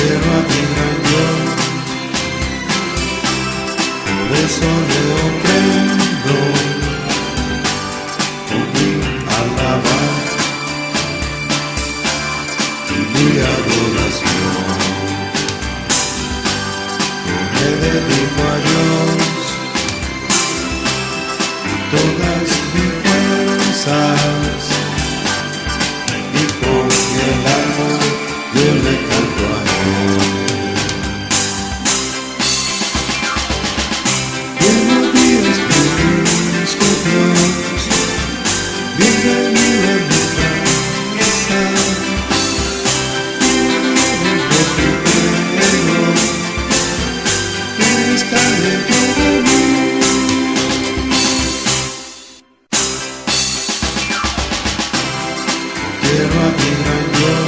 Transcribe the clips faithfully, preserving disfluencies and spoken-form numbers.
quiero a mi gran Dios, por eso le ofrendo con mi alabanza y mi adoración. Yo me dedico a Dios y todas mis fuerzas, y con el alma yo le canto a Él. Buenos días, Cristo Dios, bienvenido a mi casa. Lo que quiero está dentro de mí. Quiero a mi gran Dios,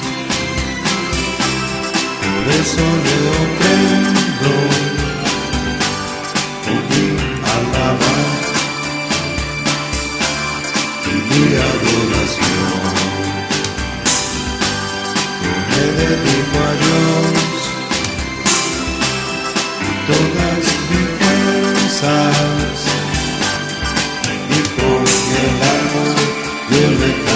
por eso le ofrendo con mi alabanza y mi adoración. Yo me dedico a Dios y todas mis fuerzas, y con el alma yo le canto.